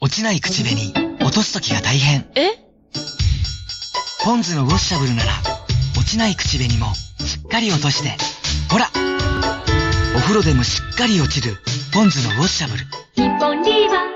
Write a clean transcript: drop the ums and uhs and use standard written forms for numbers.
落ちない口紅、落とすときが大変。ポンズのウォッシャブルなら、落ちない口紅もしっかり落として。ほら！お風呂でもしっかり落ちる、ポンズのウォッシャブル。 日本リーバー